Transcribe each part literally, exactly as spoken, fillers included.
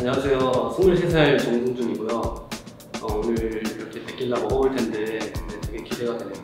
안녕하세요. 스물세 살 정승준이고요. 어, 오늘 이렇게 데킬라 먹어볼 텐데 네, 되게 기대가 되네요.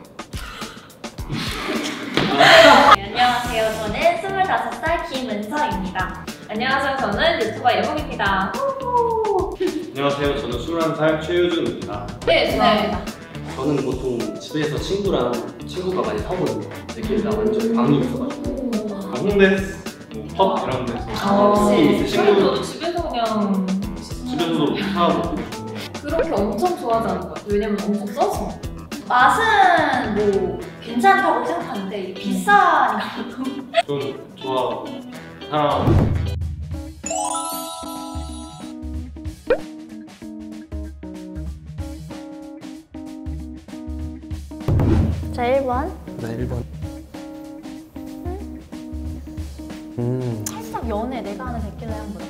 네, 안녕하세요. 저는 스물다섯 살 김은서입니다. 안녕하세요. 저는 유튜버 예봉입니다. 안녕하세요. 저는 스물한 살 최유준입니다. 네, 진아입니다. 저는 보통 집에서 친구랑 친구가 많이 사거든요. 데킬라 완전 광이 있어가지고 홍대, 뭐 펍 이런 데서 아, 느낌 있으신 분 저도 집에서 그냥 집에서도 사고 그렇게 엄청 좋아하지 않을 것 같아요. 왜냐면 엄청 써서. 맛은 뭐 괜찮다고 생각하는데 이게 비싸니까 보통. 좀 좋아하고 사랑하고. 자, 일 번. 나 일 번. 음. 살짝 연해, 내가 아는 데킬라 향보다.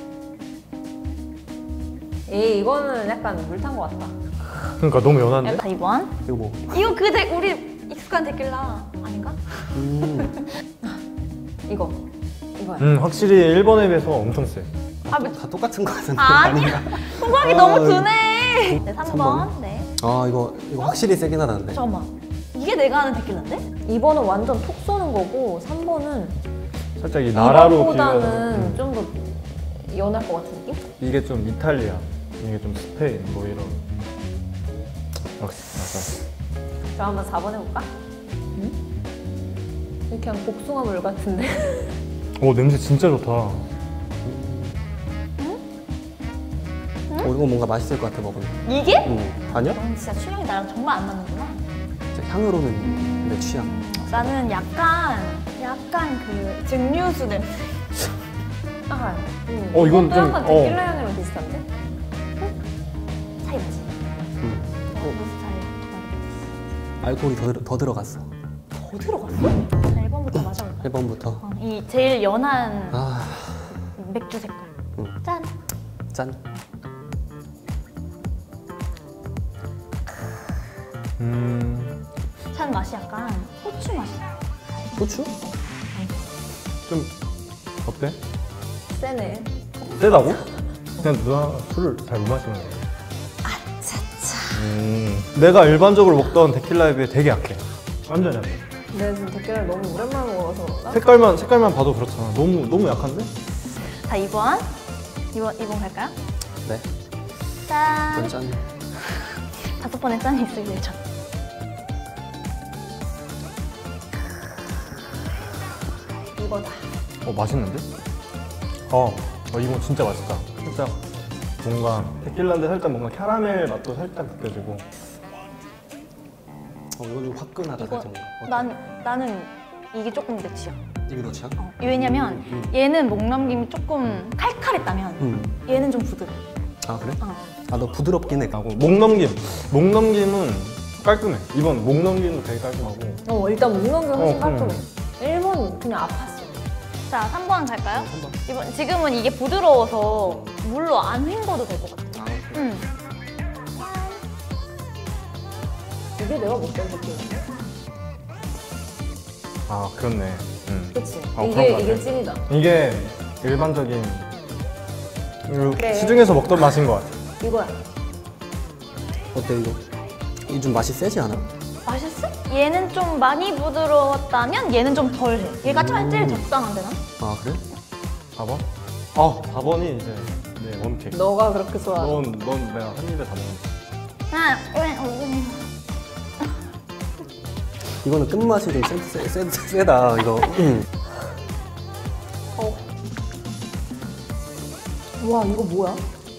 에이, 이거는 약간 물 탄 것 같다. 그러니까 너무 연한데? 자, 이 번. 이거 뭐? 이거 그 데, 우리 익숙한 데킬라 아닌가? 음. 이거. 이거야. 음 확실히 일 번에 비해서 엄청 세. 아, 뭐, 다 똑같은 거 같은데. 아니야. 호박이 아, 너무 드네. 네, 삼 번. 삼 번. 네. 아 이거 이거 확실히 세긴 하다는데. 잠깐만. 이게 내가 아는 데킬라인데? 이 번은 완전 톡 쏘는 거고, 삼 번은 살짝 이 나라로 이번보다는 비교하면 좀 더 연할 것 같은 느낌? 이게 좀 이탈리아, 이게 좀 스페인 뭐 이런. 맞아. 저 한번 사 번 해볼까? 응? 이렇게 한 복숭아물 같은데? 오 냄새 진짜 좋다. 어, 이거 뭔가 맛있을 것 같아 먹으면. 이게? 음. 아니야? 넌 진짜 취향이 나랑 정말 안 맞는구나. 진짜 향으로는 내 취향. 나는 약간, 약간 그 증류수 냄새. 아, 음. 어, 이건 이것도 좀, 약간 어. 데킬라 향이랑 비슷한데? 차이 나지? 음. 어, 무슨 차이? 알코올이 더, 들- 더 들어갔어. 더 들어갔어? 자, 일 번부터 마셔볼까? 일 번부터. 어, 이 제일 연한 아, 맥주 색깔. 음. 짠! 짠. 음, 찬 맛이 약간 호추 맛이야. 고추? 좀 어때? 세네. 세다고? 그냥 누나 술을 잘 못 마시는 거야. 아차차. 음, 내가 일반적으로 먹던 데킬라에 비해 되게 약해. 완전 약해. 내가 지금 데킬라를 너무 오랜만에 먹어서 그런가? 색깔만 색깔만 봐도 그렇잖아. 너무 너무 약한데? 자, 이 번. 이 번, 이 번 갈까요? 네. 짠! 이건 짠. 다섯 번에 짠이 있을 예정. 이거다. 어 맛있는데? 어, 어 이거 진짜 맛있다. 살짝 뭔가 데킬라인데 살짝 뭔가 캐러멜 맛도 살짝 느껴지고. 어, 이건 좀 화끈하다 이거, 살짝. 어때? 난, 나는 이게 조금 내 취향. 이게 너 취향? 어, 왜냐면 음. 얘는 목 넘김이 조금 칼칼했다면 음. 얘는 좀 부드러워. 아 그래? 어. 아 너 부드럽긴 해. 하고 목 넘김, 목 넘김은 깔끔해. 이번 목 넘김도 되게 깔끔하고. 어, 일단 목 넘기가 훨씬 어, 깔끔해. 일 번 그냥 아팠어. 자, 삼 번 갈까요? 삼 번. 이번, 지금은 이게 부드러워서 물로 안 헹궈도 될 것 같아. 아, 오케이. 응. 이게 내가 먹던 데킬라인데? 아 그렇네. 음. 그치? 어, 이게, 그런 거 이게 같아. 찐이다. 이게 일반적인 그 그래. 시중에서 먹던 맛인 것 같아. 이거야. 어때 이거? 이게 좀 맛이 세지 않아? 맛있어? 얘는 좀 많이 부드러웠다면 얘는 좀 덜해. 얘가 음. 제일 적당한데 난? 아 그래? 사 번? 아, 사 번이 이제 내 원픽. 너가 그렇게 좋아하는. 넌, 넌 내가 한 입에 다 먹는다. 아, 왜, 어, 왜. 이거는 끝맛이 좀 세, 세, 세, 세다 이거. 음. 어. 와, 이거 뭐야?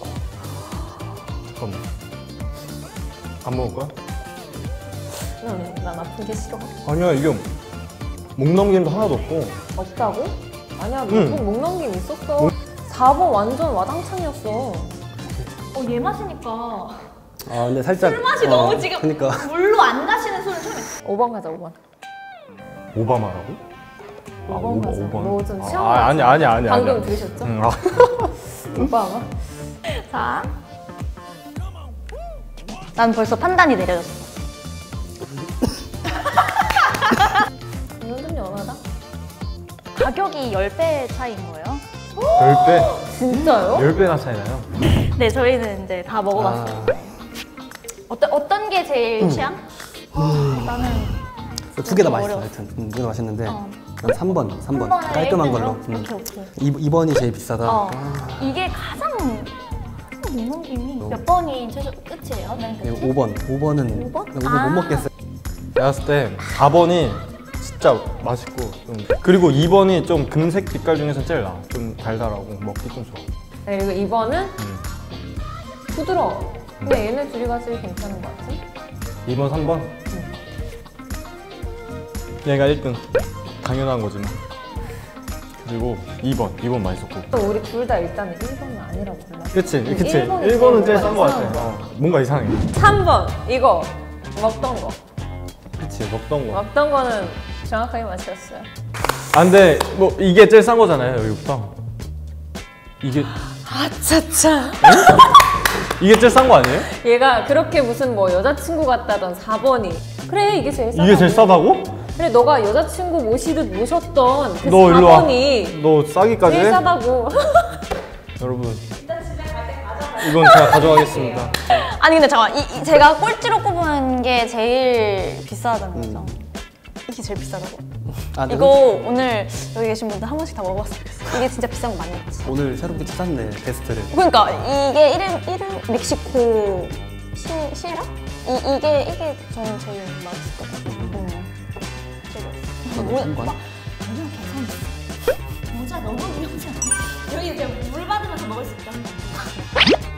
잠깐만. 안 먹을 거야? 응, 난 아픈 게 싫어. 아니야, 이게 목 넘김도 하나도 없고. 없다고? 아니야, 응. 목, 목 넘김 있었어. 사 번 완전 와당창이었어. 어, 얘 마시니까 아 근데 살짝 술 맛이 어, 너무 지금 그러니까 물로 안 가시는 술을 처음에. 오 번 가자, 오 번. 오바마라고? 오 번 가자. 뭐 좀 아, 시험 아, 아니, 아니, 아니. 방금 아니야. 들으셨죠? 응, 아. 오빠 아마? 자. 난 벌써 판단이 내려졌어. 이건 좀 연하다? 가격이 십 배 차이인 거예요. 열 배? 진짜요? 열 배나 차이 나요? 네, 저희는 이제 다 먹어봤어요. 어떤 어떤 게 제일 취향? 나는 두 개 다 좀 맛있어. 어려워. 하여튼 음, 두개 다 맛있는데 어. 난 삼 번, 삼 번. 번을 깔끔한 일 걸로. 등으로? 음. 오케이, 오케이. 이, 이 번이 제일 비싸다. 어. 이게 가장 못 넘김이 몇 번이 최소 끝이에요? 맨 끝이? 오 번. 오 번은 오 번? 오 번 아. 못 먹겠어요. 내가 봤을 때 사 번이 진짜 맛있고 좀 그리고 이 번이 좀 금색 빛깔 중에서 제일 나아. 좀 달달하고 먹기 좀 좋아. 네, 그리고 이 번은 음. 부드러워. 근데 얘네 둘이가 제일 괜찮은 것 같아. 이 번, 삼 번? 얘가 일 등. 당연한 거지만. 그리고 이 번, 이 번 맛있었고. 또 우리 둘 다 일단은 일 번은 아니라고 골랐어. 그치, 음, 그치. 일 번이 일 번은 제일 제일 싼 거 뭔가 같아. 어, 뭔가 이상해. 삼 번 이거 먹던 거. 그치, 먹던 거. 먹던 거는 정확하게 맞췄어요. 아, 근데 뭐 이게 제일 싼 거잖아요, 여기부터. 이게, 아차차. 이게 제일 싼 거 아니에요? 얘가 그렇게 무슨 뭐 여자친구 같다던 사 번이 그래 이게 제일 싸다고. 이게 제일 싸다고? 그래 너가 여자친구 모시듯 모셨던 그 너 일로 와. 사 번이 너 싸기까지 제일 해? 싸다고. 여러분. 이건 제가 가져가겠습니다. 아니 근데 잠깐 이, 이 제가 꼴찌로 꼽은 게 제일 비싸다는 거죠. 이게 제일 비싸다고? 아, 내가 이거 오늘 여기 계신 분들 한 번씩 다 먹어봤으면 좋겠어. 이게 진짜 비싼 거 맞겠지? 오늘 새롭게 찾았네 베스트를. 그러니까 이게 이름 이름 멕시코 시 시에라? 이 이게 이게 저는 제일 맛있었거든요. 음. 제일 맛있어. 저도 한 번. 그냥 괜찮았어. 모자 너무 위험하지 않아? 여기 이제 물 받으면서 먹을 수 있다.